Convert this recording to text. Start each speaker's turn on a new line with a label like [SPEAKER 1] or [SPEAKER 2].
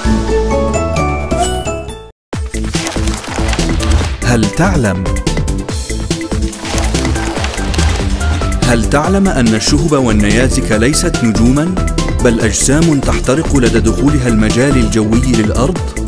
[SPEAKER 1] هل تعلم أن الشهب والنيازك ليست نجوماً، بل أجسام تحترق لدى دخولها المجال الجوي للأرض؟